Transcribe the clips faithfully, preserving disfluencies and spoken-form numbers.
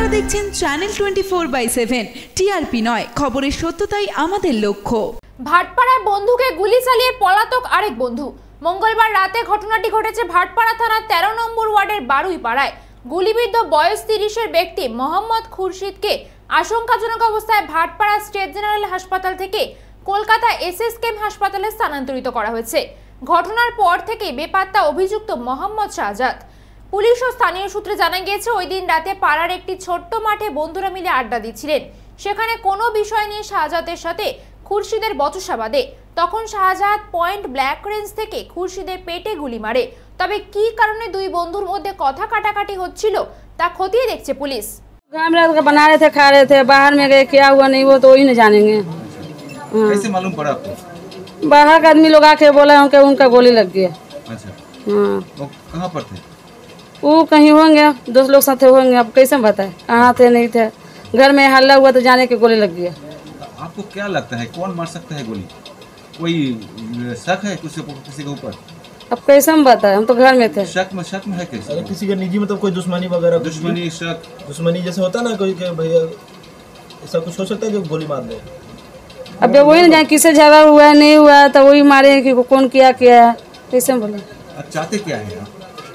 দেখছেন channel twenty four by seven. TRP নয়, খবরের সত্যতাই আমাদের লক্ষ্য। ভাটপাড়ায় বন্ধুকে গুলি চালিয়ে পলাতক আরেক বন্ধু। মঙ্গলবার রাতে ঘটনাটি ঘটেছে ভাটপাড়া থানার তেরো নম্বর ওয়ার্ডের বারুইপাড়ায়। গুলিবিদ্ধ বয়স তিরিশের ব্যক্তি মোহাম্মদ খুরশিদকে আশঙ্কাজনক অবস্থায় ভাটপাড়া স্টেট জেনারেল হাসপাতাল থেকে কলকাতা এসএসকেএম হাসপাতালে স্থানান্তরিত করা হয়েছে। ঘটনার পর থেকে বেপাত্তা অভিযুক্ত মোহাম্মদ শাহজাদ। পুলিশ ও স্থানীয় সূত্রে জানা গিয়েছে, ওই দিন রাতে পাড়ার একটি ছোট্ট মাঠে বন্ধুরা মিলে আড্ডা দিচ্ছিলেন। সেখানে কোনো বিষয় নিয়ে শাহজাদের সাথে খুরশিদের বচসা বাঁধে। তখন শাহজাদ পয়েন্ট ব্ল্যাক রেঞ্জ থেকে খুরশিদের পেটে গুলি মারে। তবে কি কারণে দুই বন্ধুর মধ্যে কথা কাটাকাটি হচ্ছিল তা খতিয়ে দেখছে পুলিশ। बना रहे थे, खा रहे थे, बाहर में गए, क्या हुआ नहीं वो तो वही नहीं जानेंगे। कैसे मालूम पड़ा आपको? बाहर का आदमी लोग आके बोला उनके उनका गोली लग गया। अच्छा, हाँ, वो कहाँ पर थे? वो कहीं होंगे, दोस्त लोग साथ होंगे, अब कैसे बताए कहाँ थे नहीं थे। घर में हल्ला हुआ तो जाने के गोली लग गया। आपको क्या लगता है कौन मार सकता है गोली? कोई शक है किसी किसी के ऊपर? अब कैसे हम बताए, हम तो घर में थे। शक में शक में है कैसे? अरे किसी का निजी मतलब कोई दुश्मनी वगैरह, दुश्मनी शक दुश्मनी जैसे होता ना कोई के भैया, ऐसा कुछ हो सकता है जो गोली मार दे। अब वही ना जाए किसे झगड़ा हुआ है नहीं हुआ तो वही मारे कि कौन किया किया कैसे हम बोले। अब चाहते क्या है आप?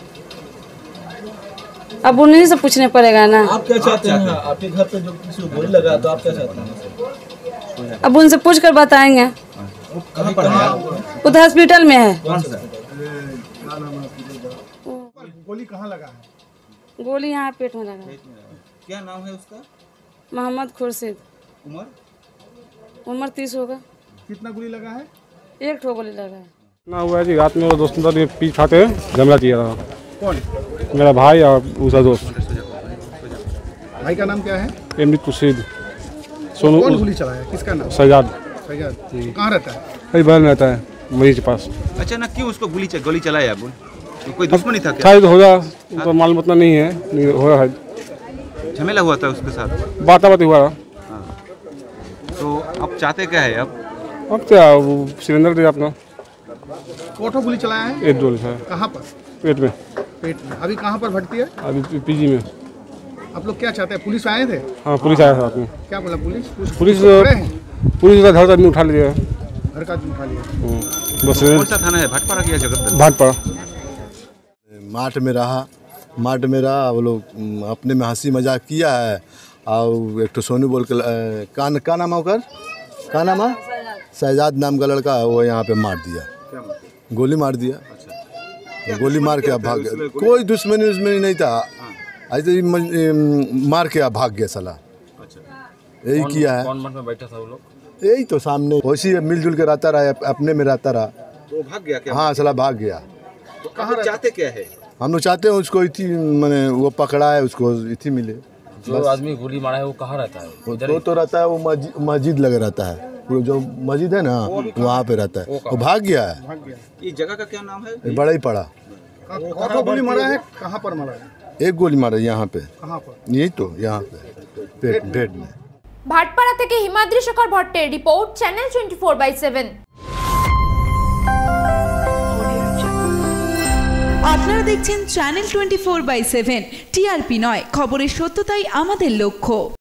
अब उन्हीं से पूछने पड़ेगा ना। आप क्या चाहते हैं? आपके घर पे जो किसी को गोली लगा तो आप क्या चाहते हैं? अब उनसे पूछ कर बताएंगे। वो कहाँ पर है? उधर हॉस्पिटल में है। कौन सा? गोली कहाँ लगा है? गोली यहाँ पेट में लगा। क्या नाम है उसका? मोहम्मद खुर्शीद। उम्र? उम्र तीस होगा। कितना गोली लगा है? एक ठो गोली लगा है। ना हुआ है जी, रात में वो दोस्तों के पीछे खाते झगड़ा किया था। कौन? मेरा भाई और उसका दोस्त। भाई का नाम क्या है? अमृत खुर्शीद। सोनू। कौन गोली चलाया? किसका नाम? सजाद। सजाद। कहाँ रहता है? कई बहन रहता है मरीज के पास। अचानक क्यों उसको गोली गोली चलाया? बोल तो कोई दुश्मनी था क्या? शायद होगा तो मालूम उतना नहीं है, नहीं हुआ है। झमेला हुआ था उसके साथ? बाता बाती हुआ। हाँ। तो अब चाहते क्या है अब? अब क्या वो सिलेंडर दे अपना। कोठो गोली चलाया है? एक डोल है कहाँ पर? पेट में। पेट में। अभी कहाँ पर भटती है? अभी पीजी में। आप लोग क्या चाहते हैं? पुलिस आए थे? हाँ, पुलिस आया था आपने। क्या बोला पुलिस? पुलिस खड़े हैं? पुलिस का घर आदमी उठा लिया। घर का आदमी उठा लिया। बस कौन सा थाना है? भाटपाड़ा की या जगत? भाटपाड़ा। मार्ट में रहा मार्ट में रहा वो लोग अपने में हंसी मजाक किया है। और एक तो सोनू बोल के का का नाम होकर का नाम है शहजाद नाम का लड़का, वो यहाँ पे मार दिया, गोली मार दिया। तो गोली मार के भाग गया। कोई दुश्मनी दुश्मनी नहीं था, ऐसे ही मार के भाग गया साला। यही किया है। कौन में बैठा था वो लोग? यही तो सामने वैसे मिलजुल के रहता रहा, अपने में रहता रहा। तो भाग गया क्या? हाँ साला भाग गया। तो कहाँ चाहते क्या है? हम लोग चाहते हैं उसको इथी मैंने वो पकड़ा है, उसको इथी मिले। जो आदमी गोली मारा है वो कहाँ रहता है? वो तो, तो रहता है वो मस्जिद लगे रहता है, वो जो मस्जिद है ना वहाँ पे रहता है। वो भाग गया है। ये जगह का क्या नाम है? बड़ा ही पड़ा। कोठो गोली मारा है? कहाँ पर मारा है? एक गोली मारा यहाँ पे। कहाँ पर? यही तो यहाँ पे पेट पेट में। ভাটপাড়া থেকে হিমাদ্রি শেখর ভট্টের report, channel twenty four by seven. আপনারা দেখছেন channel twenty four by seven. TRP নয়, খবরের সত্যতাই আমাদের লক্ষ্য।